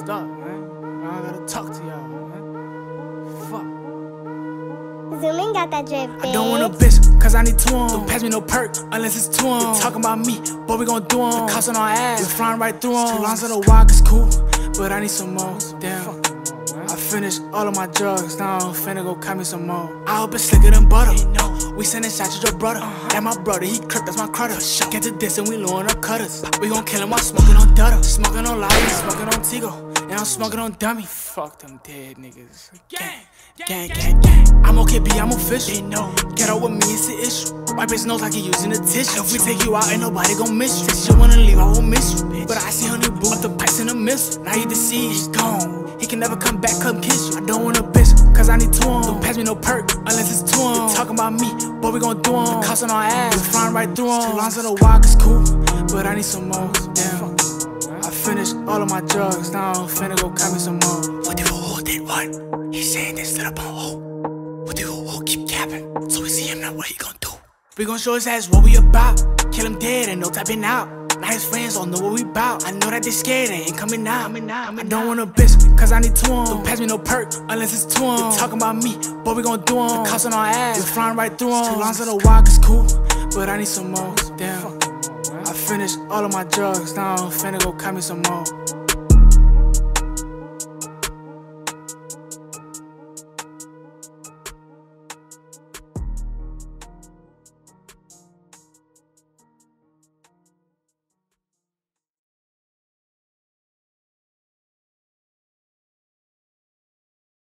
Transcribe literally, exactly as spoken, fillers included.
Stop, man. I gotta talk to y'all, man. Fuck. Zoomin got that drip, bitch. I don't want a bitch, cause I need two on. Don't pass me no perk, unless it's two on. They talking about me, but we gon' do on. The cops on our ass, we flying right through on. Two lines of the walk is cool, but I need some more. Damn. I finished all of my drugs, now I'm finna go cut me some more. I hope it's slicker than butter. We sending shots to your brother. And my brother, he crip, that's my crutter. Get to this and we lowering up cutters. We gon' kill him while smoking on Dutta. Smoking on Lottie, smoking on Tigo. And I'm smoking on Dummy. Fuck them dead niggas. Gang, gang, gang, gang. I'm okay, B, I'm official. They know. Get out with me, it's the issue. Wipe his nose like he using a tissue. If we take you out, ain't nobody gon' miss you. If you wanna leave, I won't miss you, bitch. But I see honey boo up the pipes in the missile. Now you see he's gone. He can never come back, come kiss you. I don't want a bitch, cause I need two on. Don't pass me no perk, unless it's two on. They talking about me, but we gon' do on. The cops on our ass, we flying right through on. Two lines of the walk is cool, but I need some more. Damn. I finished all of my drugs, now I'm finna go cut me some more. What do you hold did what? He's saying this stood up on hold. What do you hold keep capping? So we see him now, what he gon' do? We gon' show his ass what we about. Kill him dead and no tapping out. Now his friends don't know what we bout. I know that they scared, they ain't coming out. Coming out. I don't want a bitch, cause I need two on. Don't pass me no perk, unless it's two on. They talking about me, but we gon' do on. The cops on our ass, we flying right through on. Two lines of the walk is cool, but I need some more. Damn. I finished all of my drugs, now I'm finna go cut me some more.